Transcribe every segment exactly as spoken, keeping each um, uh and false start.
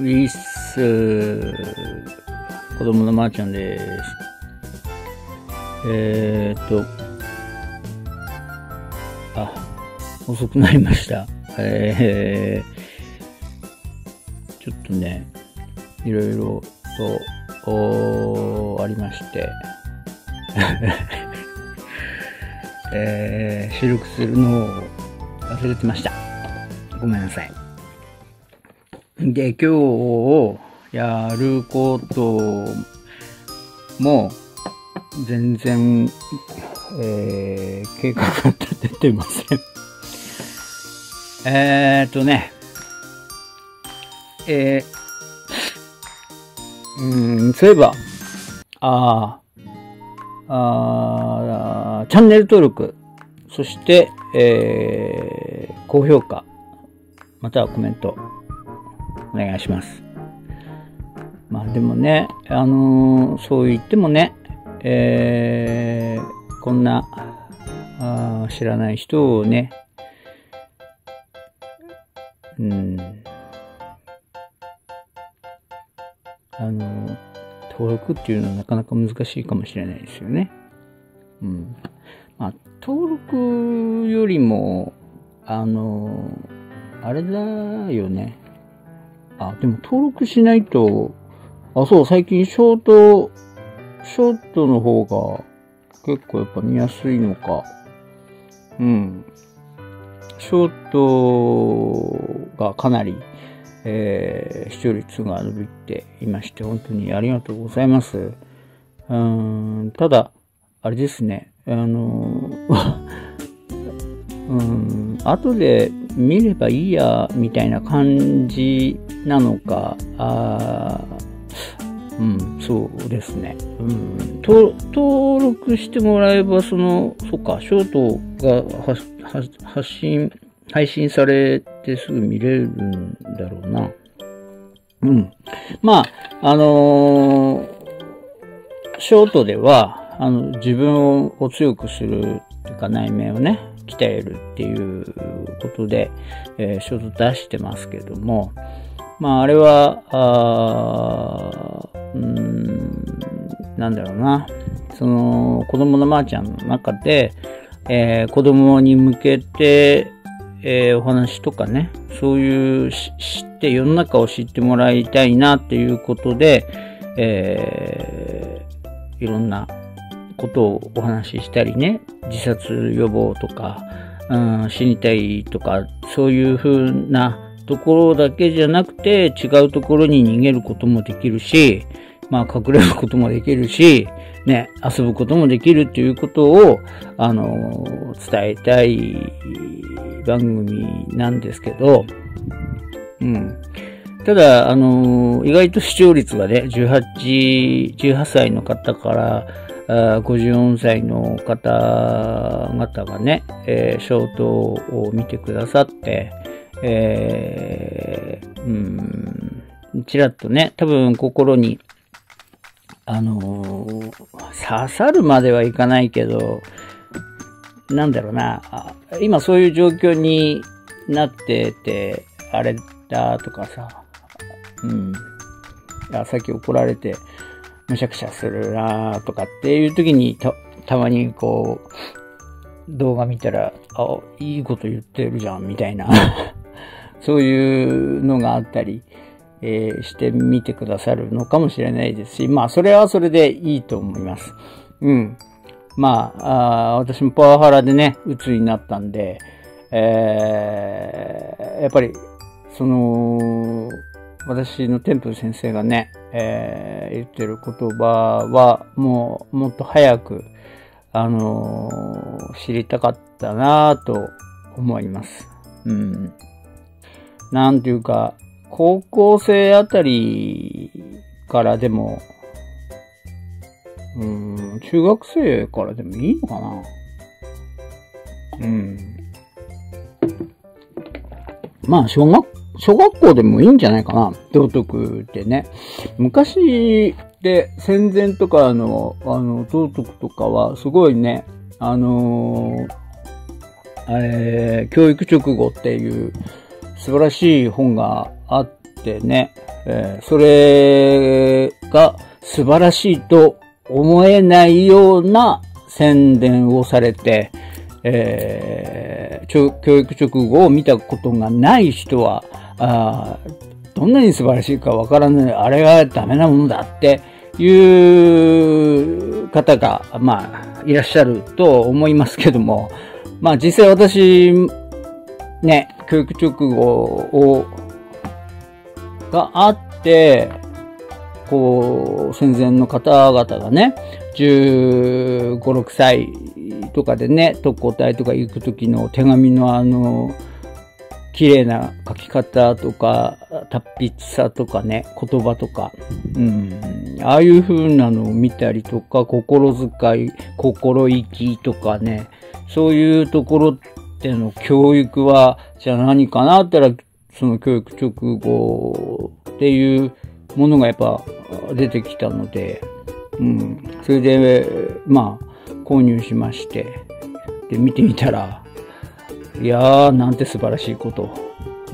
ウィス、子供のまーちゃんです。えーっと、あ、遅くなりました。えー、ちょっとね、いろいろと、おありまして、えー、収録するのを忘れてました。ごめんなさい。で、今日やることも全然、えー、計画が立ててません。えーっとね、えー、うん、そういえば、あー、あー、チャンネル登録、そして、えー、高評価、またはコメント、お願いします。まあでもね、あのー、そう言ってもね、えー、こんなあ知らない人をね、うん、あのー、登録っていうのはなかなか難しいかもしれないですよね。うん。まあ、登録よりも、あのー、あれだよね。あ、でも登録しないと、あ、そう、最近ショート、ショートの方が結構やっぱ見やすいのか。うん。ショートがかなり、えー、視聴率が伸びていまして、本当にありがとうございます。うーん、ただ、あれですね、あのうん、後で見ればいいや、みたいな感じなのか、あうん、そうですね。うん、と登録してもらえば、その、そっか、ショートが発発信、配信されてすぐ見れるんだろうな。うん。まあ、あのー、ショートでは、あの、自分を強くするっていうか、内面をね、鍛えるっていうことで、えー、ショート出してますけども、まあ、あれは、あうーん、なんだろうな。その、子供のまーちゃんの中で、えー、子供に向けて、えー、お話とかね、そういう知って、世の中を知ってもらいたいなっていうことで、えー、いろんなことをお話ししたりね、自殺予防とか、うん、死にたいとか、そういう風なところだけじゃなくて、違うところに逃げることもできるし、まあ隠れることもできるし、ね、遊ぶこともできるっていうことを、あの、伝えたい番組なんですけど、うん。ただ、あの、意外と視聴率がね、じゅうはち、じゅうはっさいの方から、ごじゅうよんさいの方々がね、えー、ショートを見てくださって、えー、うん、ちらっとね、多分心に、あのー、刺さるまではいかないけど、なんだろうな、今そういう状況になってて、あれだとかさ、うん、あさっき怒られて、むしゃくしゃするなとかっていう時にた、たまにこう、動画見たら、あ、いいこと言ってるじゃん、みたいな、そういうのがあったり、えー、してみてくださるのかもしれないですし、まあ、それはそれでいいと思います。うん。まあ、あ私もパワハラでね、鬱になったんで、えー、やっぱり、その、私のテンプル先生がね、えー、言ってる言葉は、もう、もっと早く、あのー、知りたかったなぁと思います。うん。なんていうか、高校生あたりからでも、うん、中学生からでもいいのかな。うん。まあ、小学、小学校でもいいんじゃないかな。道徳ってね。昔で戦前とかの、あの、道徳とかはすごいね、あのー、えー、教育直後っていう素晴らしい本があっってね、えー、それが素晴らしいと思えないような宣伝をされて、えー、教育直後を見たことがない人は、あどんなに素晴らしいかわからない、あれがダメなものだっていう方が、まあ、いらっしゃると思いますけども、まあ実際私、ね、教育直後を、があって、こう、戦前の方々がね、じゅうご、ろくさいとかでね、特攻隊とか行くときの手紙のあの、綺麗な書き方とか、達筆さとかね、言葉とか、うん、ああいう風なのを見たりとか、心遣い、心意気とかね、そういうところっての教育は、じゃあ何かなって言ったら、その教育直後っていうものがやっぱ出てきたので、うん、それで、まあ、購入しまして、で、見てみたら、いやー、なんて素晴らしいこと。うん。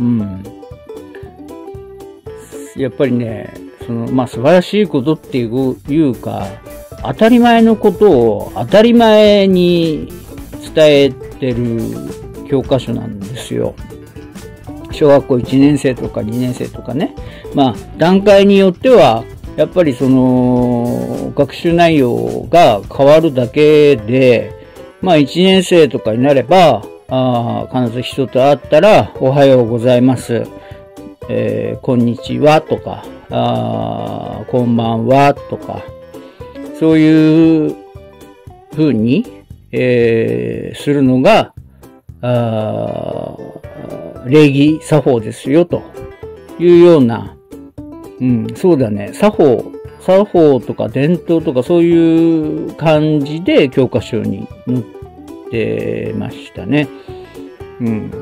やっぱりね、その、まあ、素晴らしいことっていういうか、当たり前のことを当たり前に伝えてる教科書なんですよ。小学校いちねん生とかにねん生とかね。まあ、段階によっては、やっぱりその、学習内容が変わるだけで、まあ、いちねん生とかになれば、あ必ず人と会ったら、おはようございます。えー、こんにちはとか、あこんばんはとか、そういう風に、えー、するのが、あ礼儀作法ですよというような、うん、そうだね、作法、作法とか伝統とかそういう感じで教科書に載ってましたね。うん。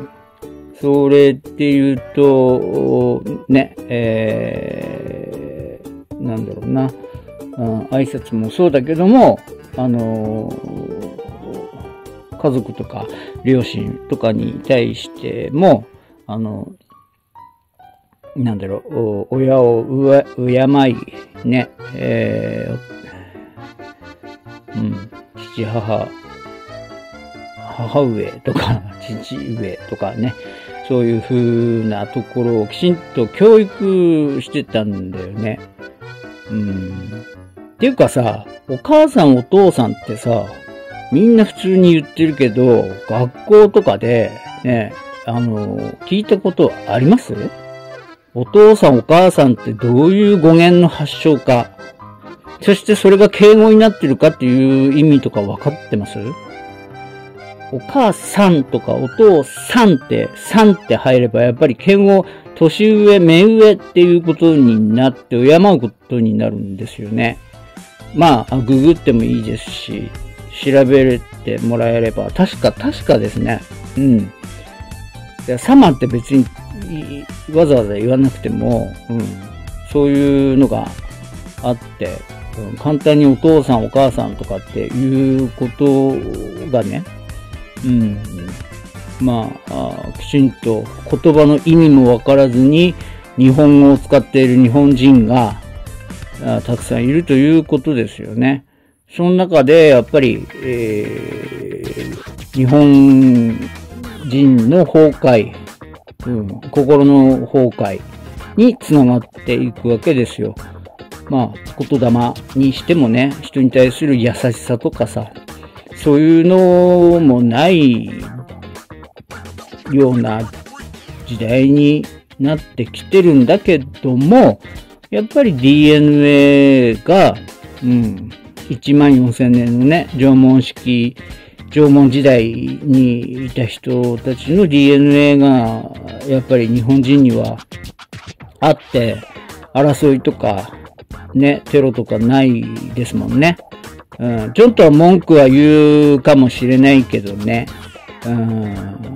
それっていうと、ね、えー、なんだろうな、うん、挨拶もそうだけども、あのー、家族とか両親とかに対しても、あの、なんだろう、親を敬い、ね、えー、うん、父、母、母上とか、父上とかね、そういう風なところをきちんと教育してたんだよね。うん。っていうかさ、お母さんお父さんってさ、みんな普通に言ってるけど、学校とかで、ね、あの、聞いたことあります？お父さんお母さんってどういう語源の発祥か、そしてそれが敬語になってるかっていう意味とか分かってます？お母さんとかお父さんって、さんって入ればやっぱり敬語、年上、目上っていうことになって敬うことになるんですよね。まあ、ググってもいいですし、調べてもらえれば、確か、確かですね。うん。いや、様って別にわざわざ言わなくても、うん、そういうのがあって、うん、簡単にお父さんお母さんとかっていうことがね、うん、まあ、あきちんと言葉の意味もわからずに日本語を使っている日本人があたくさんいるということですよね。その中でやっぱり、えー、日本人の崩壊、うん、心の崩壊につながっていくわけですよ。まあ、言霊にしてもね、人に対する優しさとかさ、そういうのもないような時代になってきてるんだけども、やっぱり ディーエヌエー が、うん、いちまんよんせんねんのね、縄文式、縄文時代にいた人たちの ディーエヌエー が、やっぱり日本人にはあって、争いとか、ね、テロとかないですもんね。うん、ちょっと文句は言うかもしれないけどね。うん、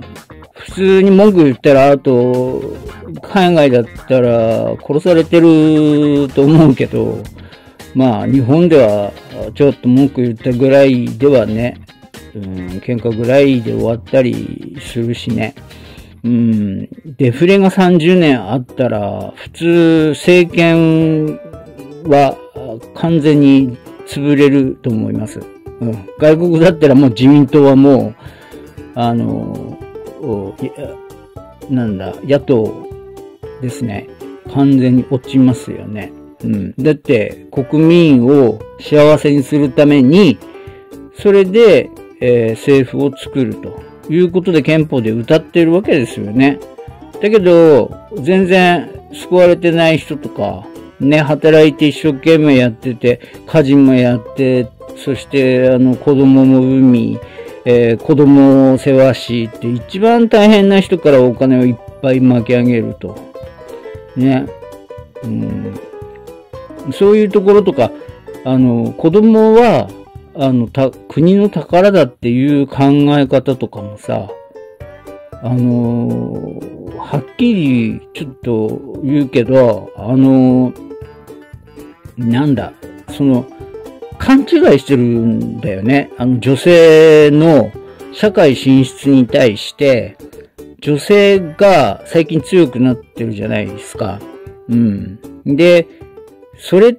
普通に文句言ったら、あと、海外だったら殺されてると思うけど、まあ、日本ではちょっと文句言ったぐらいではね、うん、喧嘩ぐらいで終わったりするしね。 うん、デフレがさんじゅうねんあったら、普通政権は完全に潰れると思います。うん、外国だったらもう自民党はもう、あの、なんだ、野党ですね。完全に落ちますよね。うん。だって、国民を幸せにするために、それで、えー、政府を作るということで憲法で歌ってるわけですよね。だけど、全然救われてない人とか、ね、働いて一生懸命やってて、家事もやって、そして、あの、子供も産み、えー、子供を世話しって一番大変な人からお金をいっぱい巻き上げると。ね。うん、そういうところとか、あの、子供は、あの、た、国の宝だっていう考え方とかもさ、あの、はっきりちょっと言うけど、あの、なんだ、その、勘違いしてるんだよね。あの、女性の社会進出に対して、女性が最近強くなってるじゃないですか。うん。で、それって、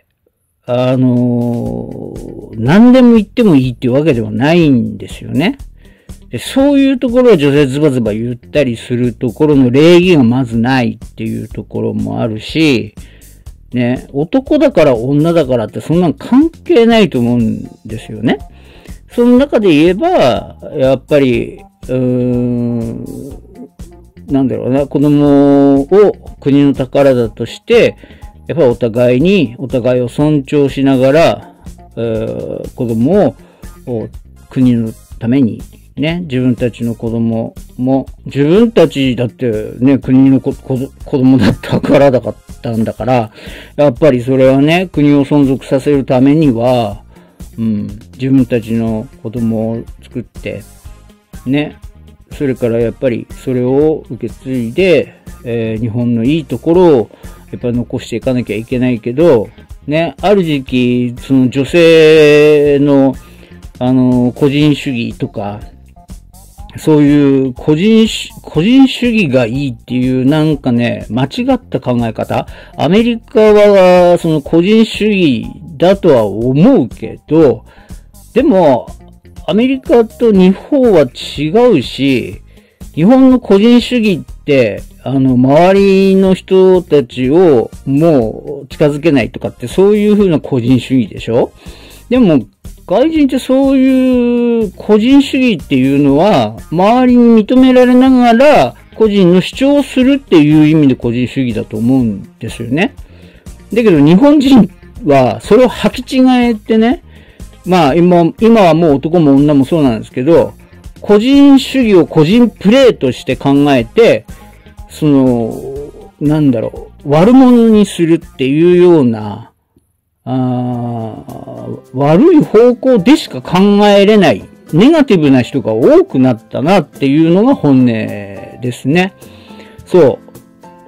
あの、何でも言ってもいいっていうわけではないんですよね。で、そういうところは女性ズバズバ言ったりするところの礼儀がまずないっていうところもあるし、ね、男だから女だからってそんなの関係ないと思うんですよね。その中で言えば、やっぱり、うーん、なんだろうな、子供を国の宝だとして、やっぱりお互いに、お互いを尊重しながら、えー、子供を国のために、ね、自分たちの子供も、自分たちだってね、国の子供だったからだったんだから、やっぱりそれはね、国を存続させるためには、うん、自分たちの子供を作って、ね、それからやっぱりそれを受け継いで、えー、日本のいいところをやっぱり残していかなきゃいけないけど、ね、ある時期、その女性の、あの、個人主義とか、そういう個人主、個人主義がいいっていうなんかね、間違った考え方。アメリカはその個人主義だとは思うけど、でも、アメリカと日本は違うし、日本の個人主義って、あの、周りの人たちをもう近づけないとかってそういう風な個人主義でしょ？でも、外人ってそういう個人主義っていうのは、周りに認められながら、個人の主張をするっていう意味で個人主義だと思うんですよね。だけど日本人はそれを履き違えてね、まあ今、今はもう男も女もそうなんですけど、個人主義を個人プレーとして考えて、その、なんだろう、悪者にするっていうような、あ悪い方向でしか考えれない、ネガティブな人が多くなったなっていうのが本音ですね。そう。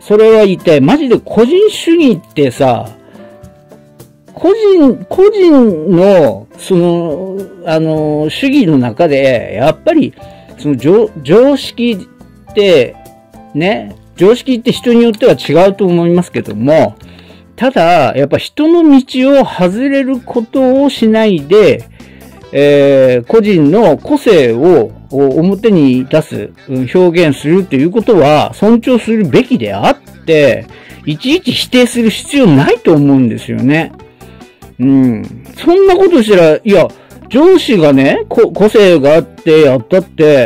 それは言いたい。マジで個人主義ってさ、個人、個人の、その、あの、主義の中で、やっぱり、その常、常識って、ね、常識って人によっては違うと思いますけども、ただ、やっぱ人の道を外れることをしないで、えー、個人の個性を表に出す、表現するということは尊重するべきであって、いちいち否定する必要ないと思うんですよね。うん。そんなことしたら、いや、上司がね、個性があってやったって、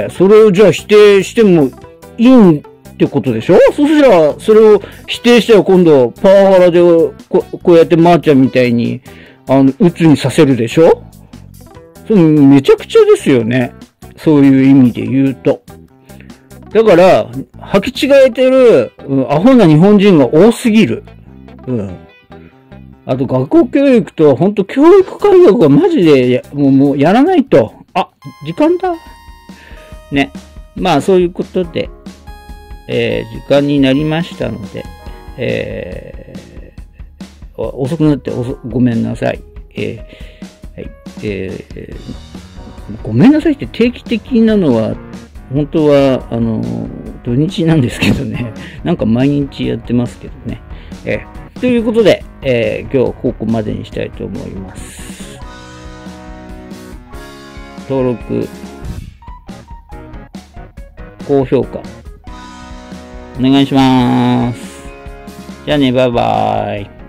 それをじゃあ否定してもいいんってことでしょ？そしたら、それを否定したら今度、パワハラでこ、こうやってまーちゃんみたいに、あの、鬱にさせるでしょ？それめちゃくちゃですよね。そういう意味で言うと。だから、履き違えてる、うん、アホな日本人が多すぎる。うん。あと、学校教育と、ほんと教育改革はマジでや、もう、もうやらないと。あ、時間だ。ね。まあ、そういうことで、えー、時間になりましたので、えー、遅くなっておそごめんなさい。えーはいえー。ごめんなさいって定期的なのは、本当は、あのー、 土日なんですけどね。なんか毎日やってますけどね。えー、ということで、えー、今日はここまでにしたいと思います。登録、高評価、お願いします。じゃあね、バイバーイ。